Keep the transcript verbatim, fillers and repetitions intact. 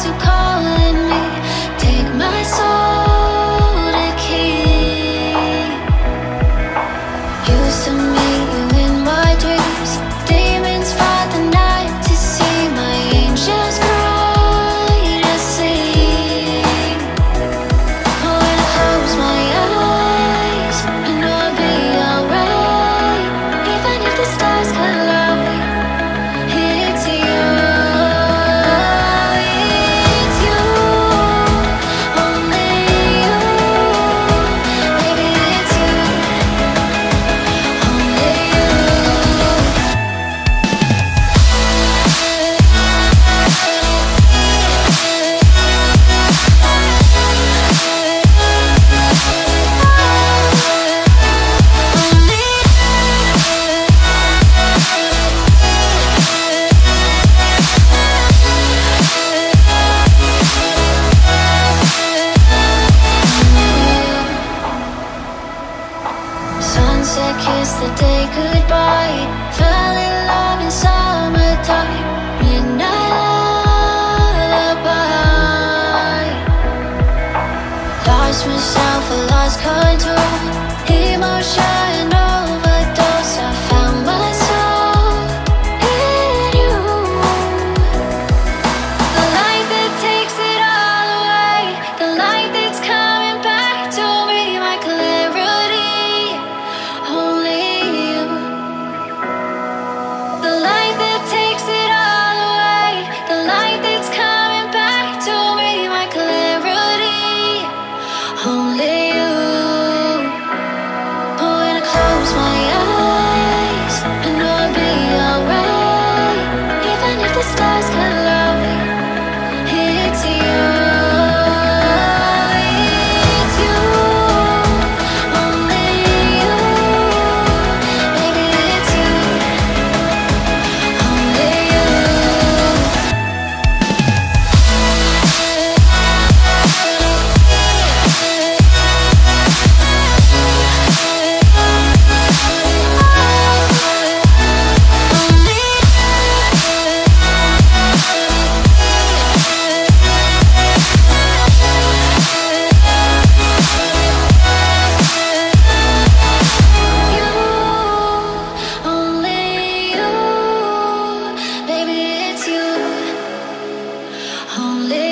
eyes are calling me. Take my soul to keep. Used to meet you in my dreams. Demons fight the night to see my angels cry to sleep. Oh, when I close my eyes, I know I'll be alright. Even if the stars collide, it's you. It's you, only you. Baby, it's you, only you. Sunset kissed the day goodbye. Fell in love in summertime. Midnight lullaby. Lost myself, I lost control. Emotion overdose. I found my soul in you. The light that takes it all away. The light that's coming back to me. My clarity, only you. The light that takes it all away. The light that's coming back to me. My clarity, only you. Oh, when I close my eyes, I know I'll be alright. Even if the stars collide, it's you. It's you, only you. Baby, it's you, only you. Only you, baby, it's you, only